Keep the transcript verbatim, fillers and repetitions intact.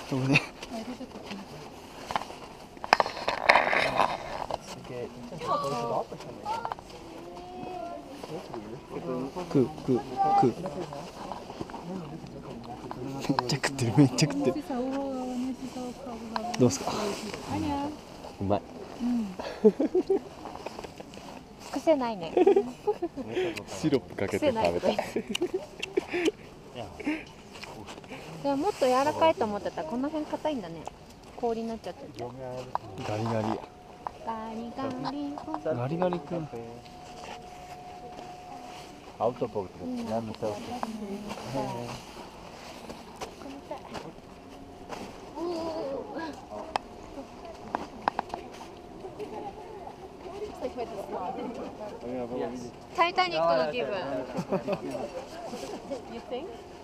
ごめんね。食う食う食う。めっちゃ食ってるめっちゃ食ってる。どうですか。 うまい。 癖ないね。 シロップかけて食べたい。 でももっと柔らかいと思ってたらこの辺硬いんだね。氷になっちゃってる。 ガリガリ。 ガリガリ。 ガリガリ君。 Autopilot. Ja, met zelf. Titanic の気分。You think?